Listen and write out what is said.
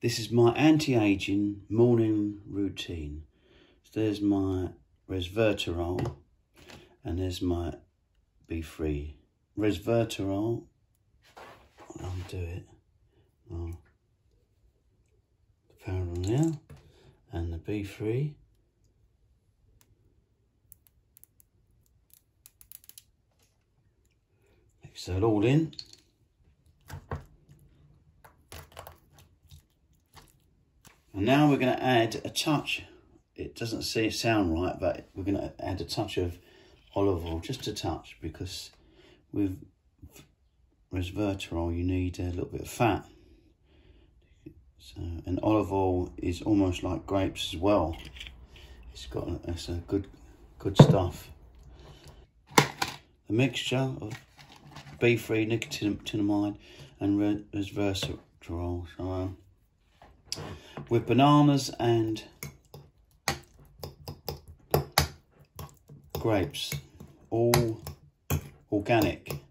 This is my anti-aging morning routine. So there's my resveratrol and there's my B3. Resveratrol, I'll do it. The powder on there and the B3. Mix that all in. And now we're going to add a touch, it doesn't sound right, but we're going to add a touch of olive oil, just a touch, because with resveratrol you need a little bit of fat. So, and olive oil is almost like grapes as well. It's a good stuff. The mixture of B3, nicotinamide, and resveratrol. So, with bananas and grapes, all organic.